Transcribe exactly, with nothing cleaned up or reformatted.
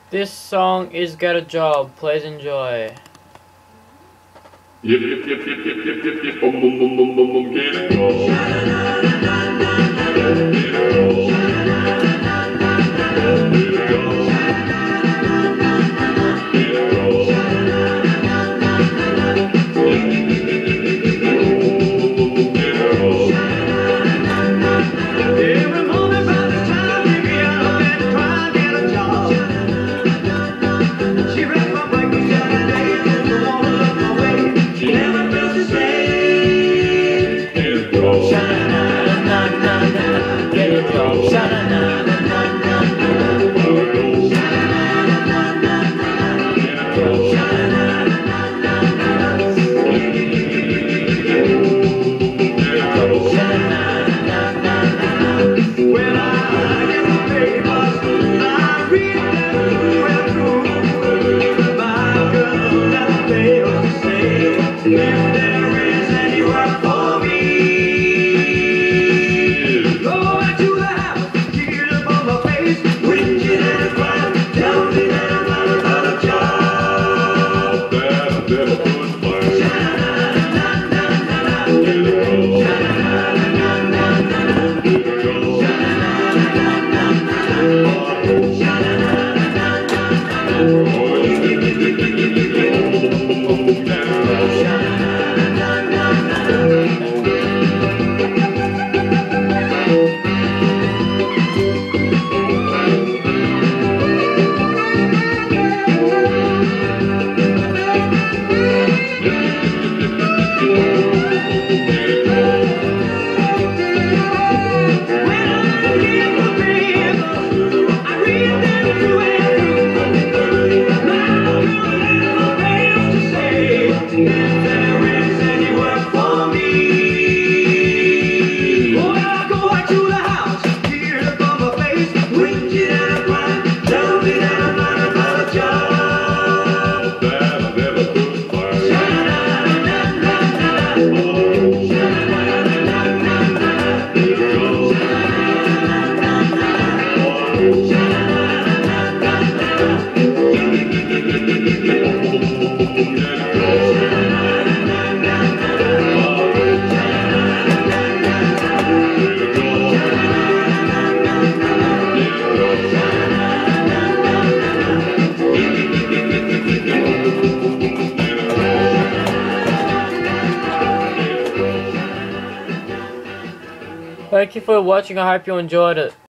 This song is Get a Job. Please enjoy. Yip yip yip yip yip yip yip yip boom boom boom boom boom boom get a job. Get a job. Thank you for watching. I hope you enjoyed it.